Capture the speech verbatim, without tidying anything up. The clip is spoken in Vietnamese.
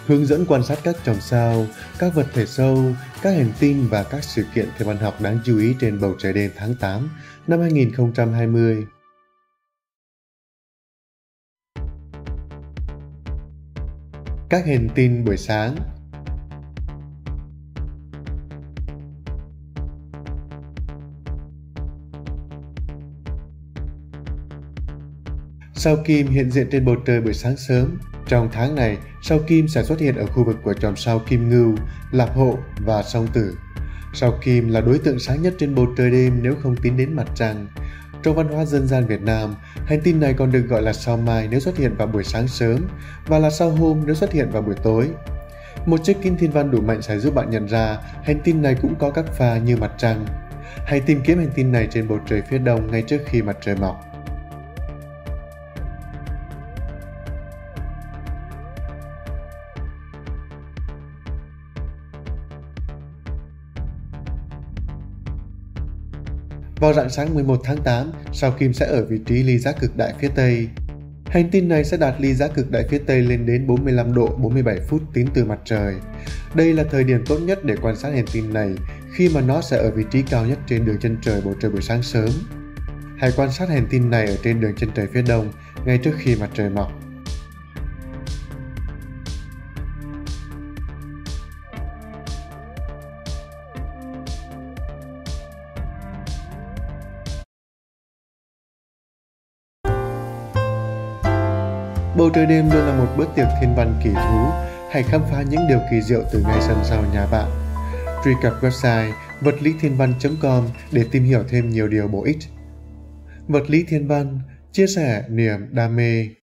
hướng dẫn quan sát các chòm sao, các vật thể sâu, các hành tinh và các sự kiện thiên văn học đáng chú ý trên bầu trời đêm tháng tám năm hai nghìn không trăm hai mươi. Các hành tinh buổi sáng. Sao Kim hiện diện trên bầu trời buổi sáng sớm. Trong tháng này, sao Kim sẽ xuất hiện ở khu vực của chòm sao Kim Ngưu, Lạp Hộ và Song Tử. Sao Kim là đối tượng sáng nhất trên bầu trời đêm nếu không tính đến mặt trăng. Trong văn hóa dân gian Việt Nam, hành tinh này còn được gọi là sao Mai nếu xuất hiện vào buổi sáng sớm và là sao Hôm nếu xuất hiện vào buổi tối. Một chiếc kính thiên văn đủ mạnh sẽ giúp bạn nhận ra hành tinh này cũng có các pha như mặt trăng. Hãy tìm kiếm hành tinh này trên bầu trời phía đông ngay trước khi mặt trời mọc. Vào rạng sáng mười một tháng tám, sao Kim sẽ ở vị trí ly giác cực đại phía Tây. Hành tinh này sẽ đạt ly giác cực đại phía Tây lên đến bốn mươi lăm độ bốn mươi bảy phút tính từ mặt trời. Đây là thời điểm tốt nhất để quan sát hành tinh này khi mà nó sẽ ở vị trí cao nhất trên đường chân trời bầu trời buổi sáng sớm. Hãy quan sát hành tinh này ở trên đường chân trời phía đông ngay trước khi mặt trời mọc. Bầu trời đêm luôn là một bữa tiệc thiên văn kỳ thú. Hãy khám phá những điều kỳ diệu từ ngay sân sau nhà bạn. Truy cập website vật lý thiên văn chấm com để tìm hiểu thêm nhiều điều bổ ích. Vật lý thiên văn, chia sẻ niềm đam mê.